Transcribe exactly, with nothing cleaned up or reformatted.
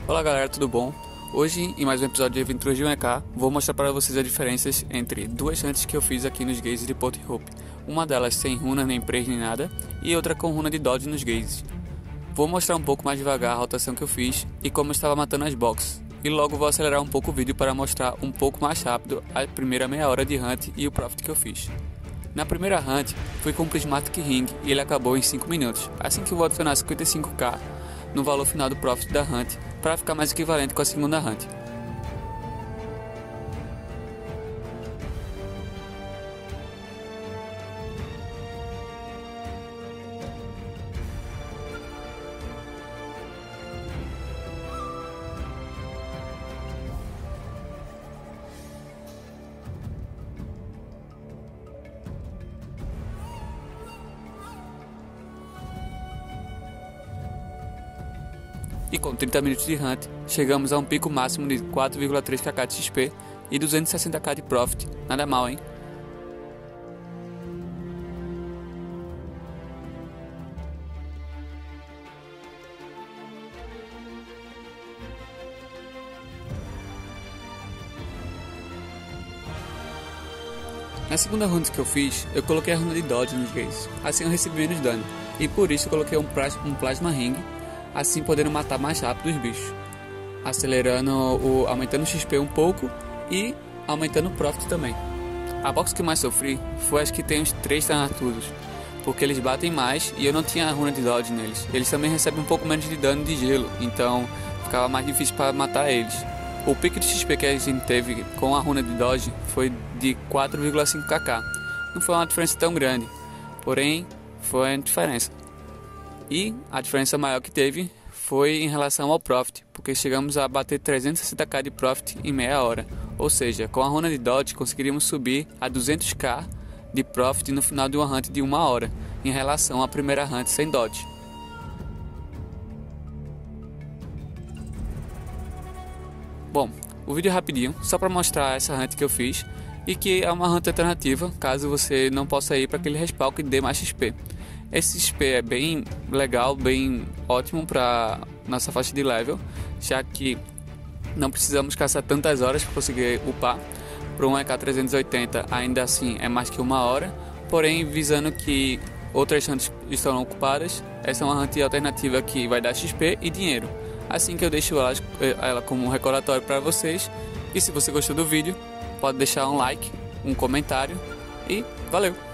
Olá galera, tudo bom? Hoje, em mais um episódio de Aventuras de um E K, vou mostrar para vocês as diferenças entre duas hunts que eu fiz aqui nos gazes de Port Hope. Uma delas sem runa, nem praise, nem nada, e outra com runa de dodge nos gazes. Vou mostrar um pouco mais devagar a rotação que eu fiz e como eu estava matando as boxes. E logo vou acelerar um pouco o vídeo para mostrar um pouco mais rápido a primeira meia hora de hunt e o profit que eu fiz. Na primeira hunt, fui com o Prismatic Ring e ele acabou em cinco minutos, assim que eu vou adicionar cinquenta e cinco k no valor final do profit da hunt para ficar mais equivalente com a segunda hunt. E com trinta minutos de hunt, chegamos a um pico máximo de quatro vírgula três k de X P e duzentos e sessenta k de profit. Nada mal, hein? Na segunda run que eu fiz, eu coloquei a runa de dodge nos gays, assim eu recebi menos dano, e por isso eu coloquei um plasma, um plasma ring, assim podendo matar mais rápido os bichos, acelerando o, aumentando o X P um pouco e aumentando o profit também. A box que mais sofri foi as que tem os três Thanatos, porque eles batem mais e eu não tinha a runa de dodge neles. Eles também recebem um pouco menos de dano de gelo, então ficava mais difícil para matar eles. O pico de X P que a gente teve com a runa de dodge foi de quatro vírgula cinco k. Não foi uma diferença tão grande, porém foi uma diferença. E a diferença maior que teve foi em relação ao profit, porque chegamos a bater trezentos e sessenta k de profit em meia hora. Ou seja, com a runa de dodge conseguiríamos subir a duzentos k de profit no final de uma hunt de uma hora, em relação à primeira hunt sem dodge. Bom, o vídeo é rapidinho, só para mostrar essa hunt que eu fiz e que é uma hunt alternativa, caso você não possa ir para aquele respawn que dê mais X P. Esse X P é bem legal, bem ótimo para nossa faixa de level, já que não precisamos caçar tantas horas para conseguir upar. Para um E K trezentos e oitenta ainda assim é mais que uma hora, porém visando que outras hunts estão ocupadas, essa é uma hunt alternativa que vai dar X P e dinheiro. Assim que eu deixo ela, ela como um recordatório para vocês, e se você gostou do vídeo, pode deixar um like, um comentário e valeu!